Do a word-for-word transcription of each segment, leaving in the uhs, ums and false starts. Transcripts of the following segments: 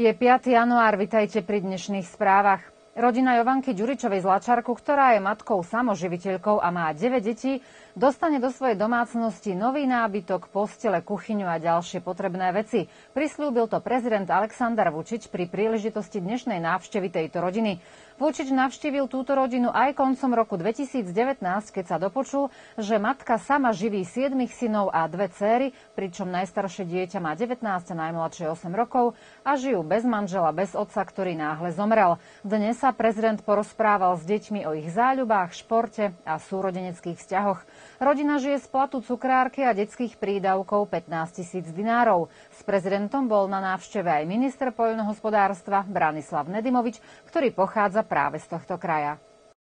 Je piateho január, vitajte pri dnešných správach. Rodina Jovanky Ďuričovej z Lačarku, ktorá je matkou samoživiteľkou a má deväť detí, dostane do svojej domácnosti nový nábytok, postele, kuchyňu a ďalšie potrebné veci. Prisľúbil to prezident Alexander Vučić pri príležitosti dnešnej návštevy tejto rodiny. Vučić navštívil túto rodinu aj koncom roku dvetisícdevätnásť, keď sa dopočul, že matka sama živí siedmich synov a dve céry, pričom najstaršie dieťa má devätnásť a najmladšie osem rokov a žijú bez manžela, bez otca, ktorý náhle zomrel. Dnes sa prezident porozprával s deťmi o ich záľubách, športe a súrodeneckých vzťahoch. Rodina žije z platu cukrárky a detských prídavkov pätnásť tisíc dinárov. S prezidentom bol na návšteve aj minister poľnohospodárstva Branislav Nedimovič, ktorý pochádza práve z tohto kraja.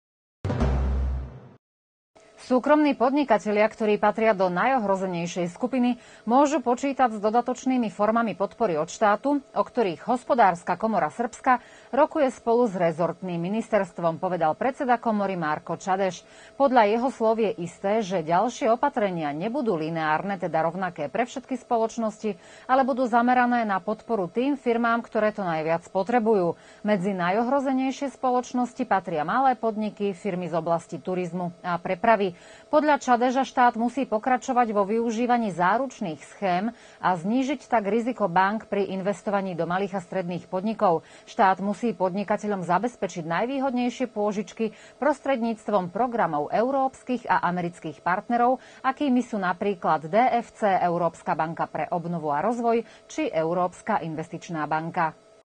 Súkromní podnikatelia, ktorí patria do najohrozenejšej skupiny, môžu počítať s dodatočnými formami podpory od štátu, o ktorých Hospodárska komora Srbska rokuje spolu s rezortným ministerstvom, povedal predseda komory Marko Čadeš. Podľa jeho slov je isté, že ďalšie opatrenia nebudú lineárne, teda rovnaké pre všetky spoločnosti, ale budú zamerané na podporu tým firmám, ktoré to najviac potrebujú. Medzi najohrozenejšie spoločnosti patria malé podniky, firmy z oblasti turizmu a prepravy. Podľa Čadeža štát musí pokračovať vo využívaní záručných schém a znížiť tak riziko bank pri investovaní do malých a stredných podnikov. Štát musí podnikateľom zabezpečiť najvýhodnejšie pôžičky prostredníctvom programov európskych a amerických partnerov, akými sú napríklad dé ef cé, Európska banka pre obnovu a rozvoj, či Európska investičná banka.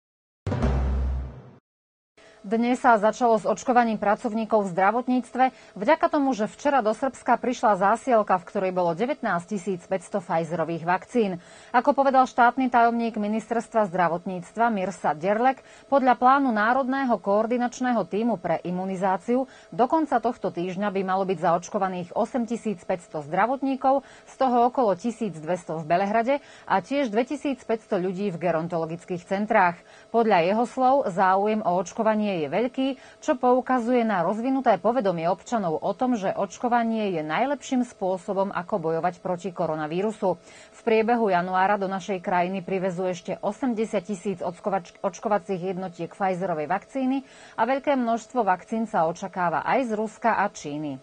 Dnes sa začalo s očkovaním pracovníkov v zdravotníctve, vďaka tomu, že včera do Srbska prišla zásielka, v ktorej bolo devätnásť tisíc päťsto Pfizerových vakcín. Ako povedal štátny tajomník ministerstva zdravotníctva Mirsad Derlek, podľa plánu Národného koordinačného tímu pre imunizáciu do konca tohto týždňa by malo byť zaočkovaných osem tisíc päťsto zdravotníkov, z toho okolo tisícdvesto v Belehrade a tiež dvetisícpäťsto ľudí v gerontologických centrách. Podľa jeho slov záujem o očkovanie je veľký, čo poukazuje na rozvinuté povedomie občanov o tom, že očkovanie je najlepším spôsobom, ako bojovať proti koronavírusu. V priebehu januára do našej krajiny privezú ešte osemdesiat tisíc očkovacích jednotiek Pfizerovej vakcíny a veľké množstvo vakcín sa očakáva aj z Ruska a Číny.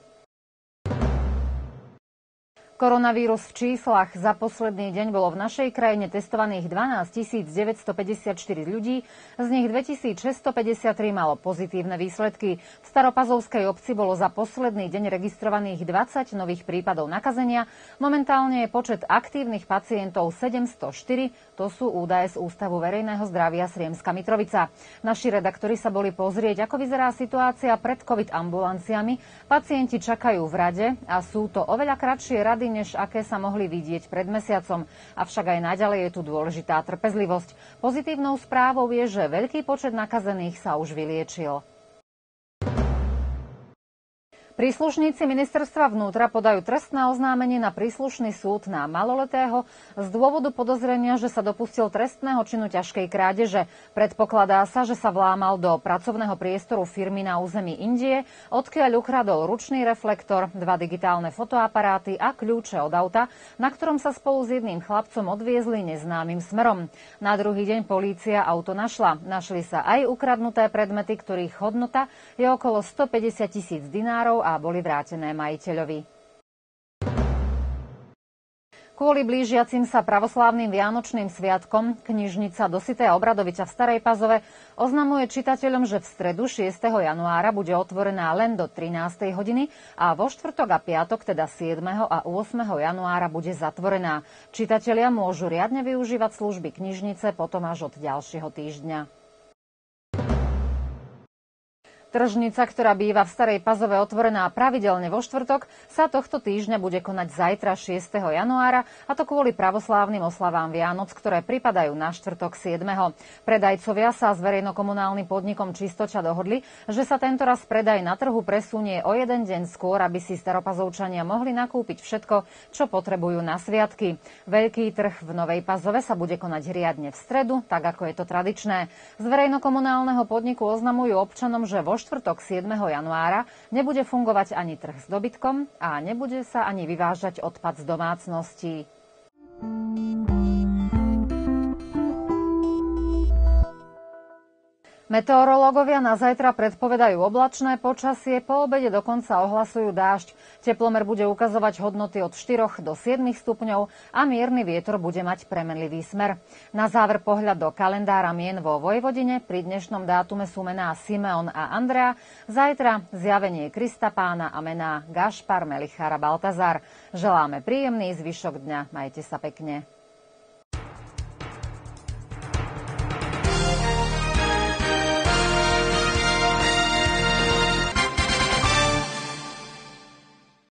Koronavírus v číslach. Za posledný deň bolo v našej krajine testovaných dvanásť tisíc deväťstopäťdesiatštyri ľudí, z nich dvetisícšesťstopäťdesiattri malo pozitívne výsledky. V Staropazovskej obci bolo za posledný deň registrovaných dvadsať nových prípadov nakazenia. Momentálne je počet aktívnych pacientov sedemstoštyri, to sú údaje z Ústavu verejného zdravia Sriemska Mitrovica. Naši redaktori sa boli pozrieť, ako vyzerá situácia pred COVID ambulanciami. Pacienti čakajú v rade a sú to oveľa kratšie rady, než aké sa mohli vidieť pred mesiacom. Avšak aj naďalej je tu dôležitá trpezlivosť. Pozitívnou správou je, že veľký počet nakazených sa už vyliečil. Príslušníci ministerstva vnútra podajú trestné oznámenie na príslušný súd na maloletého z dôvodu podozrenia, že sa dopustil trestného činu ťažkej krádeže. Predpokladá sa, že sa vlámal do pracovného priestoru firmy na území Indie, odkiaľ ukradol ručný reflektor, dva digitálne fotoaparáty a kľúče od auta, na ktorom sa spolu s jedným chlapcom odviezli neznámym smerom. Na druhý deň polícia auto našla. Našli sa aj ukradnuté predmety, ktorých hodnota je okolo stopäťdesiat tisíc dinárov a boli vrátené majiteľovi. Kvôli blížiacim sa pravoslávnym vianočným sviatkom knižnica Dositeja Obradoviča v Starej Pazove oznamuje čitateľom, že v stredu šiesteho januára bude otvorená len do trinástej hodiny a vo štvrtok a piatok, teda siedmeho a ôsmeho januára, bude zatvorená. Čitatelia môžu riadne využívať služby knižnice potom až od ďalšieho týždňa. Tržnica, ktorá býva v Starej Pazove otvorená pravidelne vo štvrtok, sa tohto týždňa bude konať zajtra šiesteho januára, a to kvôli pravoslávnym oslavám Vianoc, ktoré pripadajú na štvrtok siedmeho Predajcovia sa s verejnokomunálnym podnikom Čistoča dohodli, že sa tentoraz predaj na trhu presunie o jeden deň skôr, aby si Staropazovčania mohli nakúpiť všetko, čo potrebujú na sviatky. Veľký trh v Novej Pazove sa bude konať riadne v stredu, tak ako je to tradičné. Z verejnokomunálneho podniku oznamujú občanom, že vo štvrtok siedmeho januára nebude fungovať ani trh s dobytkom a nebude sa ani vyvážať odpad z domácností. Meteorológovia na zajtra predpovedajú oblačné počasie, po obede dokonca ohlasujú dážď. Teplomer bude ukazovať hodnoty od štyroch do siedmich stupňov a mierny vietor bude mať premenlivý smer. Na záver pohľad do kalendára mien vo Vojvodine. Pri dnešnom dátume sú mená Simeon a Andrea. Zajtra zjavenie Krista Pána a mená Gašpar, Melichar a Baltazar. Želáme príjemný zvyšok dňa. Majte sa pekne.